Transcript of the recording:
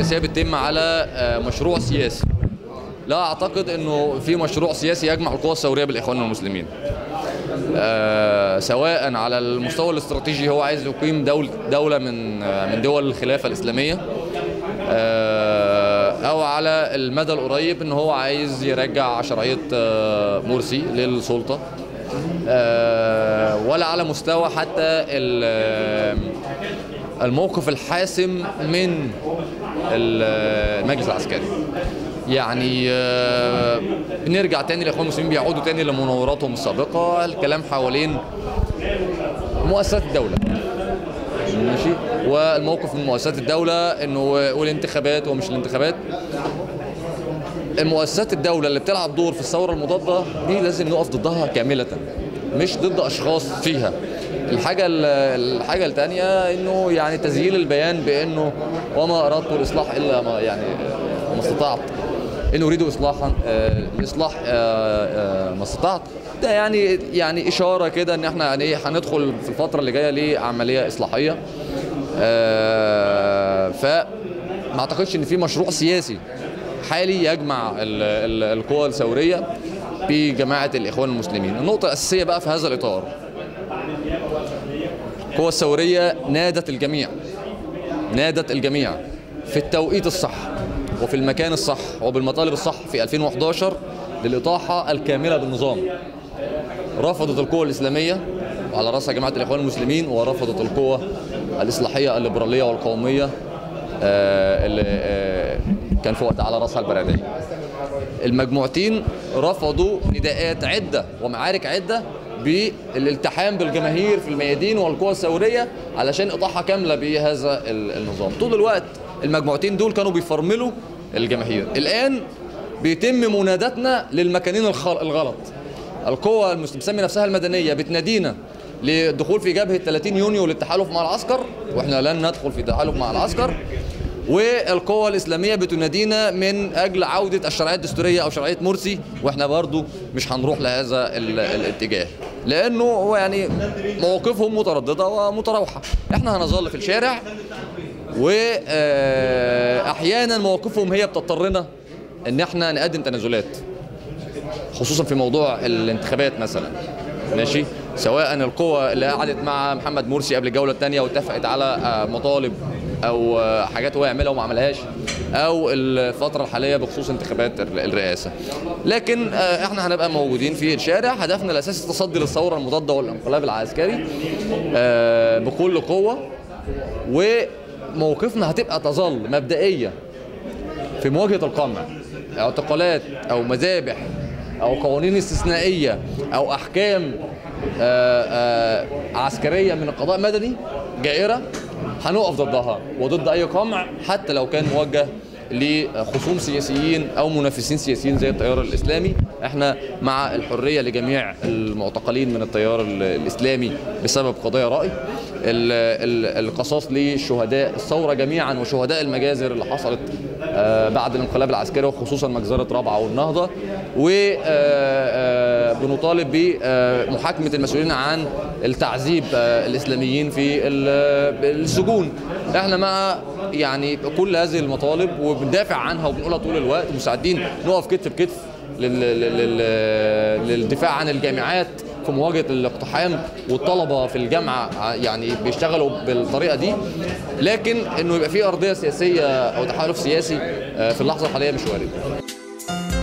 السياسية بتتم على مشروع سياسي. لا أعتقد أنه في مشروع سياسي يجمع القوى الثورية بالإخوان المسلمين. سواء على المستوى الاستراتيجي هو عايز يقيم دولة من دول الخلافة الإسلامية، أو على المدى القريب أنه هو عايز يرجع شرعية مرسي للسلطة، ولا على مستوى حتى الموقف الحاسم من المجلس العسكري. يعني بنرجع تاني للاخوان المسلمين بيعودوا تاني لمناوراتهم السابقه، الكلام حوالين مؤسسات الدوله، ماشي، والموقف من مؤسسات الدوله انه والانتخابات ومش الانتخابات. المؤسسات الدوله اللي بتلعب دور في الثوره المضاده دي لازم نقف ضدها كامله، مش ضد اشخاص فيها. الحاجه الثانيه انه يعني تسجيل البيان بانه وما اردت الاصلاح الا ما استطعت، إن أريد إصلاحا إصلاح ما استطعت، ده يعني إشارة كده إن إحنا يعني هندخل في الفترة اللي جاية لعملية إصلاحية. فما أعتقدش إن في مشروع سياسي حالي يجمع القوى الثورية بجماعة الإخوان المسلمين. النقطة الأساسية بقى في هذا الإطار، القوى الثورية نادت الجميع في التوقيت الصح وفي المكان الصح وبالمطالب الصح في 2011 للإطاحة الكاملة بالنظام. رفضت القوى الإسلامية وعلى رأسها جماعة الإخوان المسلمين، ورفضت القوى الإصلاحية الليبرالية والقومية اللي كان في وقتها على رأسها البرادعي. المجموعتين رفضوا نداءات عدة ومعارك عدة بالالتحام بالجماهير في الميادين والقوى الثورية علشان إطاحة كاملة بهذا النظام. طول الوقت المجموعتين دول كانوا بيفرملوا الجماهير. الآن بيتم مناداتنا للمكانين الغلط. القوى المسمى نفسها المدنية بتنادينا للدخول في جبهة 30 يونيو للتحالف مع العسكر، واحنا لن ندخل في تحالف مع العسكر. والقوى الإسلامية بتنادينا من أجل عودة الشرعية الدستورية أو شرعية مرسي، واحنا برضو مش هنروح لهذا الاتجاه، لأنه يعني مواقفهم مترددة ومتراوحة. احنا هنظل في الشارع، واحيانا مواقفهم هي بتضطرنا ان احنا نقدم تنازلات، خصوصا في موضوع الانتخابات مثلا، ماشي، سواء القوى اللي قعدت مع محمد مرسي قبل الجوله الثانيه واتفقت على مطالب او حاجات هو يعملها وما عملهاش، او الفتره الحاليه بخصوص انتخابات الرئاسه. لكن احنا هنبقى موجودين في الشارع، هدفنا الاساسي التصدي للثوره المضاده والانقلاب العسكري بكل قوه، وموقفنا هتبقى تظل مبدئيه في مواجهه القمع، اعتقالات او مذابح او قوانين استثنائيه او احكام عسكريه من القضاء المدني جائره، هنقف ضدها وضد اي قمع حتى لو كان موجه لخصوم سياسيين او منافسين سياسيين زي التيار الاسلامي. احنا مع الحريه لجميع المعتقلين من التيار الاسلامي بسبب قضايا راي، القصاص لشهداء الثوره جميعا وشهداء المجازر اللي حصلت بعد الانقلاب العسكري وخصوصا مجزره رابعه والنهضه، وبنطالب بمحاكمه المسؤولين عن التعذيب الاسلاميين في السجون. احنا مع يعني كل هذه المطالب وبندافع عنها وبنقولها طول الوقت، مساعدين نقف كتف بكتف للدفاع عن الجامعات في مواجهه الاقتحام، والطلبه في الجامعه يعني بيشتغلوا بالطريقه دي. لكن انه يبقى في ارضيه سياسيه او تحالف سياسي في اللحظه الحاليه مش وارد.